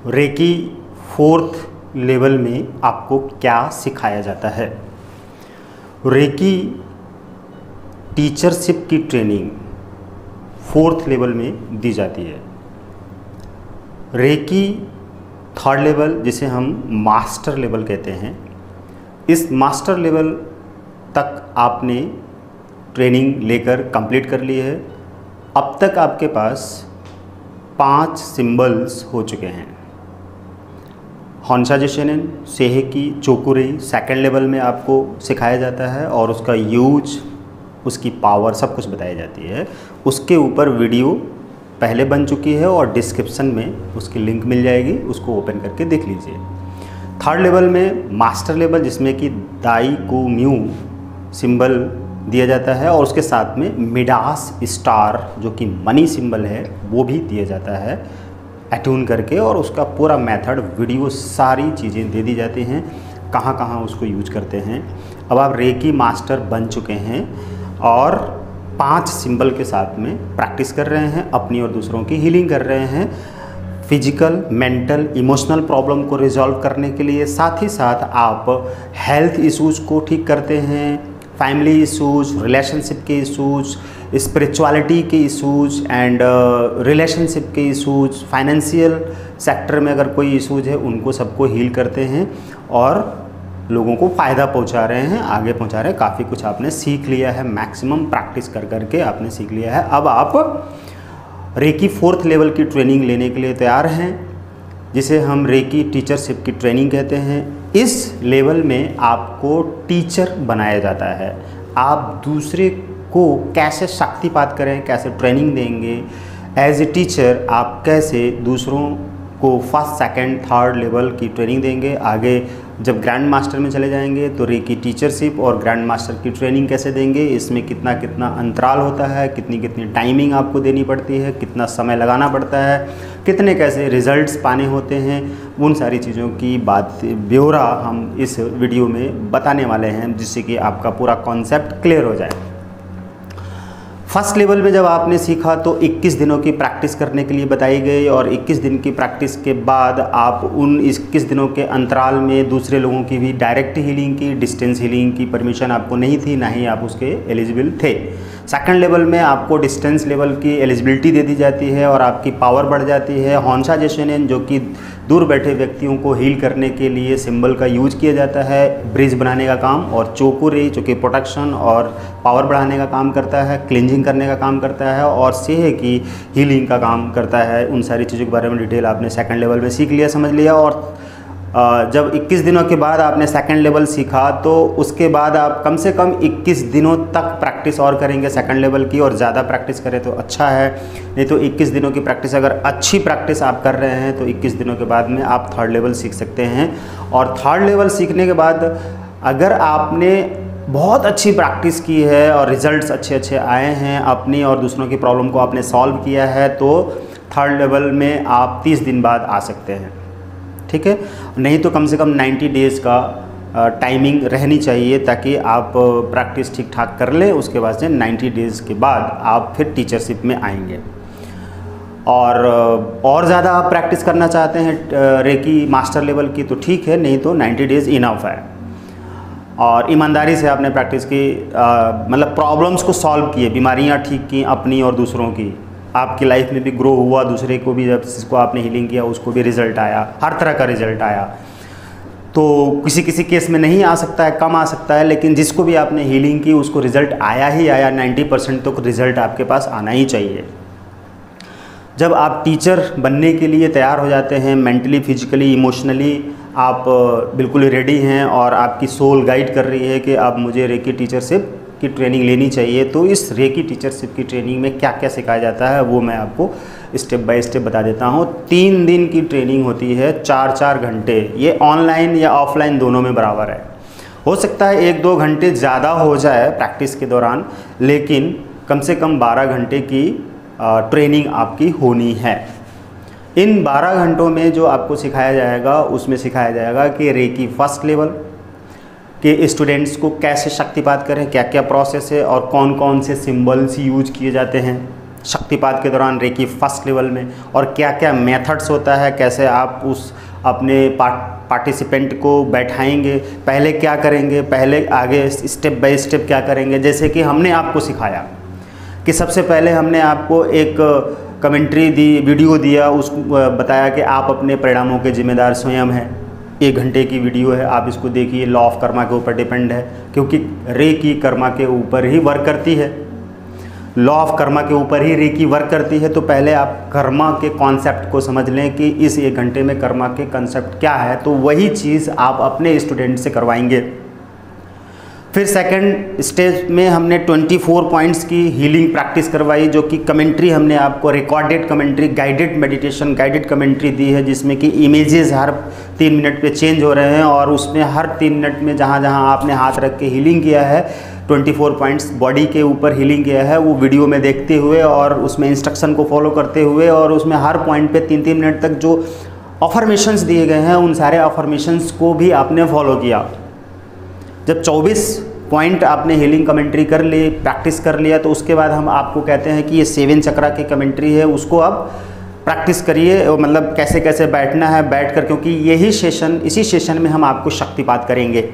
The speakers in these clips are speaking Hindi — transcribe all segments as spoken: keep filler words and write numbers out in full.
रेकी फोर्थ लेवल में आपको क्या सिखाया जाता है। रेकी टीचरशिप की ट्रेनिंग फोर्थ लेवल में दी जाती है। रेकी थर्ड लेवल, जिसे हम मास्टर लेवल कहते हैं, इस मास्टर लेवल तक आपने ट्रेनिंग लेकर कंप्लीट कर ली है। अब तक आपके पास पांच सिंबल्स हो चुके हैं। होंशा जिशेनेन, सेहेकी, चोकुरेई सेकेंड लेवल में आपको सिखाया जाता है और उसका यूज, उसकी पावर सब कुछ बताई जाती है। उसके ऊपर वीडियो पहले बन चुकी है और डिस्क्रिप्शन में उसकी लिंक मिल जाएगी, उसको ओपन करके देख लीजिए। थर्ड लेवल में मास्टर लेवल, जिसमें कि दाई को म्यू सिंबल दिया जाता है और उसके साथ में मिडास स्टार जो कि मनी सिंबल है वो भी दिया जाता है एट्यून करके, और उसका पूरा मेथड वीडियो सारी चीज़ें दे दी जाती हैं, कहाँ कहाँ उसको यूज करते हैं। अब आप रेकी मास्टर बन चुके हैं और पांच सिंबल के साथ में प्रैक्टिस कर रहे हैं, अपनी और दूसरों की हीलिंग कर रहे हैं, फिजिकल, मेंटल, इमोशनल प्रॉब्लम को रिजॉल्व करने के लिए। साथ ही साथ आप हेल्थ इश्यूज़ को ठीक करते हैं, फैमिली इशूज़, रिलेशनशिप के इशूज़, स्पिरिचुअलिटी के इशूज़ एंड रिलेशनशिप के इशूज़, फाइनेंशियल सेक्टर में अगर कोई इशूज़ है उनको सबको हील करते हैं और लोगों को फ़ायदा पहुंचा रहे हैं, आगे पहुंचा रहे हैं। काफ़ी कुछ आपने सीख लिया है, मैक्सिमम प्रैक्टिस कर करके आपने सीख लिया है। अब आप रेकी फोर्थ लेवल की ट्रेनिंग लेने के लिए तैयार हैं, जिसे हम रेकी टीचरशिप की ट्रेनिंग कहते हैं। इस लेवल में आपको टीचर बनाया जाता है। आप दूसरे को कैसे शक्तिपात करें, कैसे ट्रेनिंग देंगे, एज ए टीचर आप कैसे दूसरों को फर्स्ट, सेकंड, थर्ड लेवल की ट्रेनिंग देंगे। आगे जब ग्रैंड मास्टर में चले जाएंगे तो रेकी टीचरशिप और ग्रैंड मास्टर की ट्रेनिंग कैसे देंगे, इसमें कितना कितना अंतराल होता है, कितनी कितनी टाइमिंग आपको देनी पड़ती है, कितना समय लगाना पड़ता है, कितने कैसे रिजल्ट्स पाने होते हैं, उन सारी चीज़ों की बात ब्यौरा हम इस वीडियो में बताने वाले हैं, जिससे कि आपका पूरा कॉन्सेप्ट क्लियर हो जाए। फर्स्ट लेवल में जब आपने सीखा तो इक्कीस दिनों की प्रैक्टिस करने के लिए बताई गई, और इक्कीस दिन की प्रैक्टिस के बाद आप उन इक्कीस दिनों के अंतराल में दूसरे लोगों की भी डायरेक्ट हीलिंग की, डिस्टेंस हीलिंग की परमिशन आपको नहीं थी, ना ही आप उसके एलिजिबल थे। सेकंड लेवल में आपको डिस्टेंस लेवल की एलिजिबिलिटी दे दी जाती है और आपकी पावर बढ़ जाती है। होंशा जिशेनेन, जो कि दूर बैठे व्यक्तियों को हील करने के लिए सिंबल का यूज किया जाता है, ब्रिज बनाने का काम, और चोकुरेई जो कि प्रोटेक्शन और पावर बढ़ाने का काम करता है, क्लिंजिंग करने का काम करता है, और सेहेकी हीलिंग का काम करता है। उन सारी चीज़ों के बारे में डिटेल आपने सेकंड लेवल में सीख लिया, समझ लिया। और जब इक्कीस दिनों के बाद आपने सेकंड लेवल सीखा तो उसके बाद आप कम से कम इक्कीस दिनों तक प्रैक्टिस और करेंगे सेकंड लेवल की, और ज़्यादा प्रैक्टिस करें तो अच्छा है। नहीं तो इक्कीस दिनों की प्रैक्टिस, अगर अच्छी प्रैक्टिस आप कर रहे हैं तो इक्कीस दिनों के बाद में आप थर्ड लेवल सीख सकते हैं। और थर्ड लेवल सीखने के बाद अगर आपने बहुत अच्छी प्रैक्टिस की है और रिजल्ट्स अच्छे अच्छे आए हैं, अपनी और दूसरों की प्रॉब्लम को आपने सॉल्व किया है, तो थर्ड लेवल में आप तीस दिन बाद आ सकते हैं, ठीक है। नहीं तो कम से कम नब्बे डेज़ का टाइमिंग रहनी चाहिए, ताकि आप प्रैक्टिस ठीक ठाक कर लें। उसके बाद से नब्बे डेज़ के बाद आप फिर टीचरशिप में आएंगे। और और ज़्यादा आप प्रैक्टिस करना चाहते हैं रेकी मास्टर लेवल की तो ठीक है, नहीं तो नब्बे डेज़ इनफ है। और ईमानदारी से आपने प्रैक्टिस की, मतलब प्रॉब्लम्स को सॉल्व किए, बीमारियां ठीक की अपनी और दूसरों की, आपकी लाइफ में भी ग्रो हुआ, दूसरे को भी जब जिसको आपने हीलिंग किया उसको भी रिजल्ट आया, हर तरह का रिजल्ट आया। तो किसी किसी केस में नहीं आ सकता है, कम आ सकता है, लेकिन जिसको भी आपने हीलिंग की उसको रिजल्ट आया ही आया। नब्बे परसेंट तो रिजल्ट आपके पास आना ही चाहिए। जब आप टीचर बनने के लिए तैयार हो जाते हैं, मेंटली, फिजिकली, इमोशनली आप बिल्कुल रेडी हैं और आपकी सोल गाइड कर रही है कि अब मुझे रेकी टीचरशिप की ट्रेनिंग लेनी चाहिए, तो इस रेकी टीचरशिप की ट्रेनिंग में क्या क्या सिखाया जाता है वो मैं आपको स्टेप बाय स्टेप बता देता हूँ। तीन दिन की ट्रेनिंग होती है, चार चार घंटे। ये ऑनलाइन या ऑफलाइन दोनों में बराबर है। हो सकता है एक दो घंटे ज़्यादा हो जाए प्रैक्टिस के दौरान, लेकिन कम से कम बारह घंटे की ट्रेनिंग आपकी होनी है। इन बारह घंटों में जो आपको सिखाया जाएगा उसमें सिखाया जाएगा कि रेकी फर्स्ट लेवल के स्टूडेंट्स को कैसे शक्तिपात करें, क्या क्या प्रोसेस है और कौन कौन से सिंबल्स यूज किए जाते हैं। शक्तिपात के दौरान रेकी फर्स्ट लेवल में, और क्या क्या मेथड्स होता है, कैसे आप उस अपने पार्टिसिपेंट को बैठाएंगे, पहले क्या करेंगे, पहले आगे स्टेप बाय स्टेप क्या करेंगे। जैसे कि हमने आपको सिखाया कि सबसे पहले हमने आपको एक कमेंट्री दी, वीडियो दिया, उस बताया कि आप अपने परिणामों के जिम्मेदार स्वयं हैं। एक घंटे की वीडियो है, आप इसको देखिए। लॉ ऑफ कर्मा के ऊपर डिपेंड है, क्योंकि रेकी कर्मा के ऊपर ही वर्क करती है, लॉ ऑफ कर्मा के ऊपर ही रेकी वर्क करती है। तो पहले आप कर्मा के कॉन्सेप्ट को समझ लें कि इस एक घंटे में कर्मा के कॉन्सेप्ट क्या है, तो वही चीज़ आप अपने स्टूडेंट से करवाएंगे। फिर सेकंड स्टेज में हमने चौबीस पॉइंट्स की हीलिंग प्रैक्टिस करवाई, जो कि कमेंट्री हमने आपको recorded commentary, guided meditation, guided commentary दी है, जिसमें कि इमेजेस हर तीन मिनट पे चेंज हो रहे हैं, और उसमें हर तीन मिनट में जहाँ जहाँ आपने हाथ रख के हीलिंग किया है, चौबीस पॉइंट्स बॉडी के ऊपर हीलिंग किया है, वो वीडियो में देखते हुए और उसमें इंस्ट्रक्शन को फॉलो करते हुए, और उसमें हर पॉइंट पे तीन तीन मिनट तक जो अफर्मेशंस दिए गए हैं, उन सारे अफर्मेशंस को भी आपने फॉलो किया। जब चौबीस पॉइंट आपने हीलिंग कमेंट्री कर ली, प्रैक्टिस कर लिया, तो उसके बाद हम आपको कहते हैं कि ये सेवन चक्रा की कमेंट्री है, उसको आप प्रैक्टिस करिए, मतलब कैसे कैसे बैठना है, बैठकर, क्योंकि यही सेशन, इसी सेशन में हम आपको शक्तिपात करेंगे।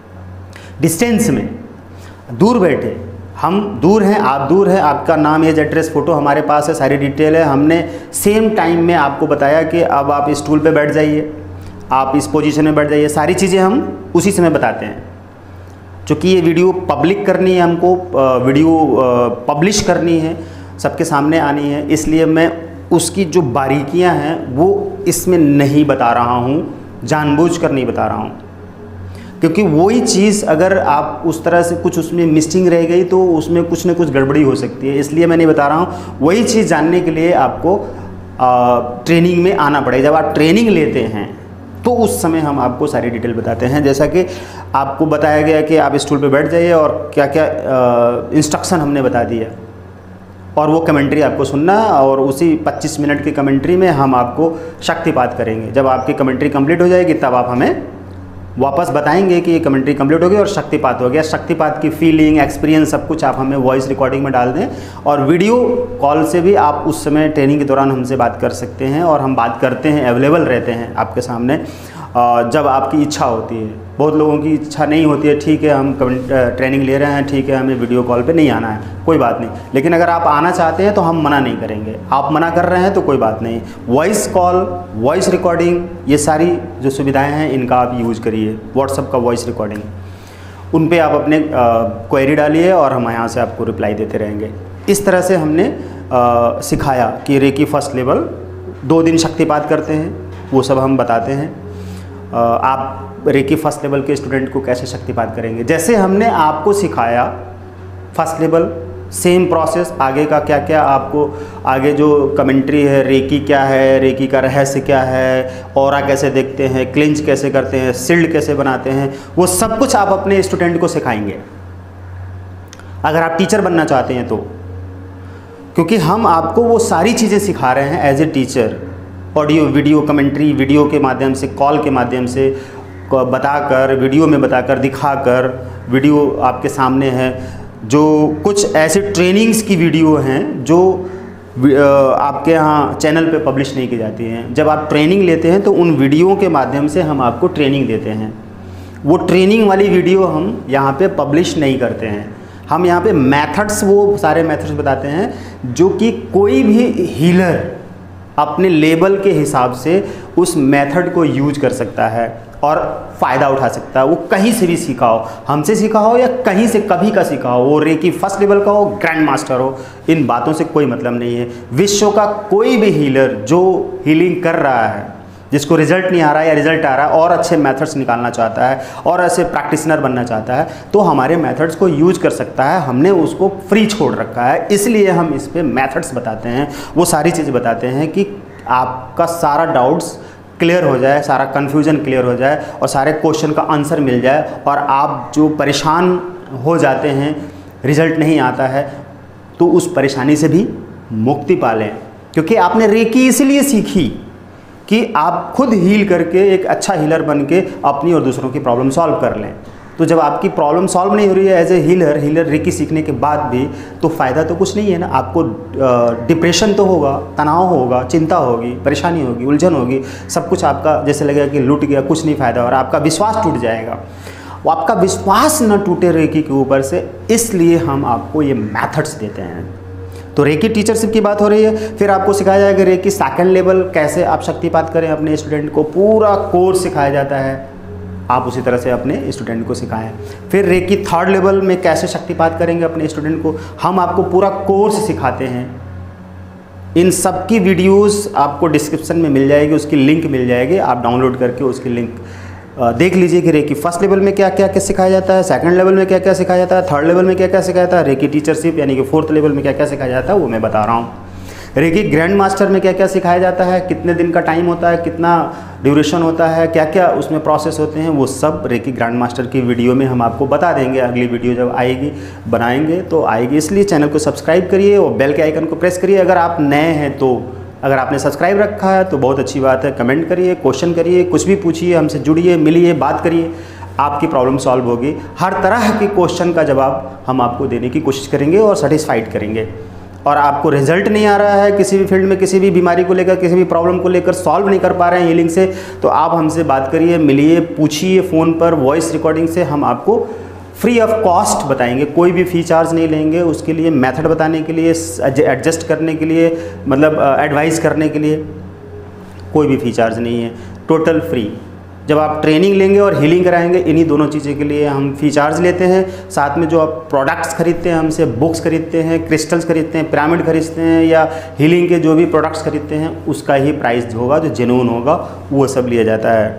डिस्टेंस में दूर बैठे, हम दूर हैं, आप दूर हैं, आपका नाम, एज, एड्रेस, फ़ोटो हमारे पास है, सारी डिटेल है। हमने सेम टाइम में आपको बताया कि अब आप इस स्टूल पे बैठ जाइए, आप इस पोजीशन में बैठ जाइए, सारी चीज़ें हम उसी समय बताते हैं। चूँकि ये वीडियो पब्लिक करनी है, हमको वीडियो पब्लिश करनी है, सबके सामने आनी है, इसलिए मैं उसकी जो बारीकियां हैं वो इसमें नहीं बता रहा हूँ, जानबूझकर नहीं बता रहा हूँ, क्योंकि वही चीज़ अगर आप उस तरह से कुछ उसमें मिसिंग रह गई तो उसमें कुछ न कुछ गड़बड़ी हो सकती है, इसलिए मैं नहीं बता रहा हूँ। वही चीज़ जानने के लिए आपको आ, ट्रेनिंग में आना पड़ेगा। जब आप ट्रेनिंग लेते हैं तो उस समय हम आपको सारी डिटेल बताते हैं, जैसा कि आपको बताया गया कि आप स्टूल पे बैठ जाइए और क्या क्या इंस्ट्रक्शन हमने बता दिया, और वो कमेंट्री आपको सुनना, और उसी पच्चीस मिनट की कमेंट्री में हम आपको शक्तिपात करेंगे। जब आपकी कमेंट्री कंप्लीट हो जाएगी तब आप हमें वापस बताएंगे कि ये कमेंट्री कंप्लीट हो गई और शक्तिपात हो गया। शक्तिपात की फीलिंग, एक्सपीरियंस सब कुछ आप हमें वॉइस रिकॉर्डिंग में डाल दें, और वीडियो कॉल से भी आप उस समय ट्रेनिंग के दौरान हमसे बात कर सकते हैं, और हम बात करते हैं, अवेलेबल रहते हैं आपके सामने जब आपकी इच्छा होती है। बहुत लोगों की इच्छा नहीं होती है, ठीक है हम ट्रेनिंग ले रहे हैं, ठीक है हमें वीडियो कॉल पे नहीं आना है, कोई बात नहीं, लेकिन अगर आप आना चाहते हैं तो हम मना नहीं करेंगे। आप मना कर रहे हैं तो कोई बात नहीं, वॉइस कॉल, वॉइस रिकॉर्डिंग, ये सारी जो सुविधाएं हैं इनका आप यूज़ करिए। व्हाट्सएप का वॉइस रिकॉर्डिंग, उन पे आप अपने क्वेरी डालिए और हम यहाँ से आपको रिप्लाई देते रहेंगे। इस तरह से हमने आ, सिखाया कि रेकी फर्स्ट लेवल दो दिन शक्तिपात करते हैं, वो सब हम बताते हैं। आ, आप रेकी फर्स्ट लेवल के स्टूडेंट को कैसे शक्तिपात करेंगे, जैसे हमने आपको सिखाया फर्स्ट लेवल, सेम प्रोसेस आगे का क्या क्या आपको, आगे जो कमेंट्री है, रेकी क्या है, रेकी का रहस्य क्या है, ऑरा कैसे देखते हैं, क्लिंच कैसे करते हैं, सील्ड कैसे बनाते हैं, वो सब कुछ आप अपने स्टूडेंट को सिखाएंगे अगर आप टीचर बनना चाहते हैं तो, क्योंकि हम आपको वो सारी चीज़ें सिखा रहे हैं as a teacher. Audio video commentary, video के माध्यम से, कॉल के माध्यम से बताकर, वीडियो में बताकर, दिखाकर, वीडियो आपके सामने है। जो कुछ ऐसे ट्रेनिंग्स की वीडियो हैं जो आपके यहाँ चैनल पे पब्लिश नहीं की जाती हैं, जब आप ट्रेनिंग लेते हैं तो उन वीडियो के माध्यम से हम आपको ट्रेनिंग देते हैं। वो ट्रेनिंग वाली वीडियो हम यहाँ पे पब्लिश नहीं करते हैं, हम यहाँ पे मेथड्स, वो सारे मेथड्स बताते हैं जो कि कोई भी हीलर अपने लेवल के हिसाब से उस मेथड को यूज कर सकता है और फ़ायदा उठा सकता है। वो कहीं से भी सीखा हो, हमसे सीखा हो या कहीं से कभी का सीखा हो, वो रेकी फर्स्ट लेवल का हो, ग्रैंड मास्टर हो, इन बातों से कोई मतलब नहीं है। विश्व का कोई भी हीलर जो हीलिंग कर रहा है, जिसको रिजल्ट नहीं आ रहा है या रिजल्ट आ रहा है और अच्छे मेथड्स निकालना चाहता है और ऐसे प्रैक्टिशनर बनना चाहता है, तो हमारे मेथड्स को यूज कर सकता है। हमने उसको फ्री छोड़ रखा है, इसलिए हम इस पे मेथड्स बताते हैं, वो सारी चीज़ बताते हैं कि आपका सारा डाउट्स क्लियर हो जाए, सारा कन्फ्यूजन क्लियर हो जाए और सारे क्वेश्चन का आंसर मिल जाए, और आप जो परेशान हो जाते हैं, रिजल्ट नहीं आता है, तो उस परेशानी से भी मुक्ति पा लें। क्योंकि आपने रेकी इसलिए सीखी कि आप खुद हील करके एक अच्छा हीलर बन के अपनी और दूसरों की प्रॉब्लम सॉल्व कर लें। तो जब आपकी प्रॉब्लम सॉल्व नहीं हो रही है as a healer healer reiki सीखने के बाद भी, तो फ़ायदा तो कुछ नहीं है ना। आपको डिप्रेशन तो होगा, तनाव होगा, चिंता होगी, परेशानी होगी, उलझन होगी, सब कुछ आपका जैसे लगेगा कि लूट गया, कुछ नहीं फ़ायदा, और आपका विश्वास टूट जाएगा। वो आपका विश्वास न टूटे रेकी के ऊपर से, इसलिए हम आपको ये मैथड्स देते हैं। तो रेकी टीचरशिप की बात हो रही है, फिर आपको सिखाया जाएगा रेकी सेकंड लेवल कैसे आप शक्तिपात करें अपने स्टूडेंट को, पूरा कोर्स सिखाया जाता है, आप उसी तरह से अपने स्टूडेंट को सिखाएं। फिर रेकी थर्ड लेवल में कैसे शक्तिपात करेंगे अपने स्टूडेंट को, हम आपको पूरा कोर्स सिखाते हैं। इन सब की वीडियोस आपको डिस्क्रिप्शन में मिल जाएगी, उसकी लिंक मिल जाएगी, आप डाउनलोड करके उसकी लिंक देख लीजिए कि रेकी फर्स्ट लेवल में क्या क्या क्या सिखाया जाता है, सेकंड लेवल में क्या क्या सिखाया जाता है, थर्ड लेवल में क्या क्या सिखाया जाता है, रेकी टीचरशिप यानी कि फोर्थ लेवल में क्या क्या सिखाया जाता है वो मैं बता रहा हूँ। रेकी ग्रैंड मास्टर में क्या क्या सिखाया जाता है, कितने दिन का टाइम होता है, कितना ड्यूरेशन होता है, क्या क्या उसमें प्रोसेस होते हैं, वो सब रेकी ग्रैंड मास्टर की वीडियो में हम आपको बता देंगे। अगली वीडियो जब आएगी बनाएंगे तो आएगी, इसलिए चैनल को सब्सक्राइब करिए और बेल के आइकन को प्रेस करिए। अगर आप नए हैं तो, अगर आपने सब्सक्राइब रखा है तो बहुत अच्छी बात है। कमेंट करिए, क्वेश्चन करिए, कुछ भी पूछिए, हमसे जुड़िए, मिलिए, बात करिए, आपकी प्रॉब्लम सॉल्व होगी। हर तरह के क्वेश्चन का जवाब हम आपको देने की कोशिश करेंगे और सेटिस्फाइड करेंगे। और आपको रिजल्ट नहीं आ रहा है किसी भी फील्ड में, किसी भी बीमारी को लेकर, किसी भी प्रॉब्लम को लेकर, सॉल्व नहीं कर पा रहे हैं हीलिंग से, तो आप हमसे बात करिए, मिलिए, पूछिए फ़ोन पर, वॉइस रिकॉर्डिंग से हम आपको फ्री ऑफ कॉस्ट बताएंगे, कोई भी फ़ी चार्ज नहीं लेंगे उसके लिए, मेथड बताने के लिए, एडजस्ट करने के लिए, मतलब एडवाइस करने के लिए कोई भी फ़ी चार्ज नहीं है, टोटल फ्री। जब आप ट्रेनिंग लेंगे और हीलिंग कराएंगे, इन्हीं दोनों चीज़ों के लिए हम फ़ी चार्ज लेते हैं। साथ में जो आप प्रोडक्ट्स खरीदते हैं हमसे, बुक्स खरीदते हैं, क्रिस्टल्स खरीदते हैं, पिरामिड खरीदते हैं, या हीलिंग के जो भी प्रोडक्ट्स खरीदते हैं उसका ही प्राइस होगा, जो जेन्युइन होगा वो सब लिया जाता है।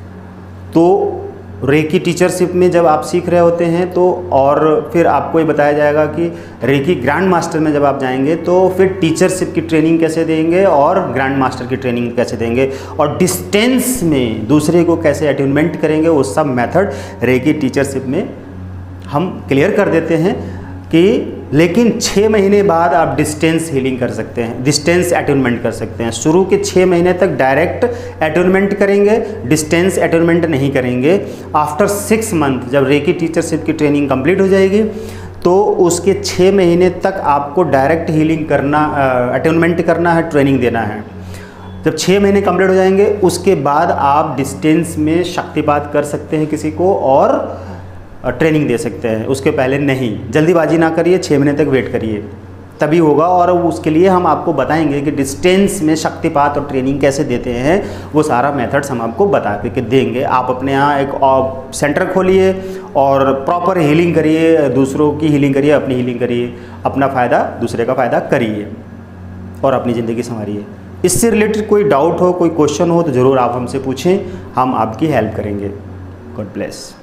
तो रेकी टीचरशिप में जब आप सीख रहे होते हैं तो, और फिर आपको ये बताया जाएगा कि रेकी ग्रैंड मास्टर में जब आप जाएंगे तो फिर टीचरशिप की ट्रेनिंग कैसे देंगे और ग्रैंड मास्टर की ट्रेनिंग कैसे देंगे, और डिस्टेंस में दूसरे को कैसे अटेनमेंट करेंगे, वो सब मेथड रेकी टीचरशिप में हम क्लियर कर देते हैं। कि लेकिन छः महीने बाद आप डिस्टेंस हीलिंग कर सकते हैं, डिस्टेंस अटेनमेंट कर सकते हैं। शुरू के छः महीने तक डायरेक्ट अटेनमेंट करेंगे, डिस्टेंस अटेनमेंट नहीं करेंगे। आफ्टर सिक्स मंथ जब रेकी टीचरशिप की ट्रेनिंग कंप्लीट हो जाएगी तो उसके छः महीने तक आपको डायरेक्ट हीलिंग करना, अटेनमेंट करना है, ट्रेनिंग देना है। जब छः महीने कंप्लीट हो जाएंगे उसके बाद आप डिस्टेंस में शक्तिपात कर सकते हैं किसी को और ट्रेनिंग दे सकते हैं, उसके पहले नहीं। जल्दीबाजी ना करिए, छः महीने तक वेट करिए, तभी होगा। और उसके लिए हम आपको बताएंगे कि डिस्टेंस में शक्तिपात और ट्रेनिंग कैसे देते हैं, वो सारा मेथड्स हम आपको बता के देंगे। आप अपने यहाँ एक सेंटर खोलिए और प्रॉपर हीलिंग करिए, दूसरों की हीलिंग करिए, अपनी हीलिंग करिए, अपना फ़ायदा दूसरे का फ़ायदा करिए और अपनी ज़िंदगी संवारिए। इससे रिलेटेड कोई डाउट हो, कोई क्वेश्चन हो तो ज़रूर आप हमसे पूछें, हम आपकी हेल्प करेंगे। God bless.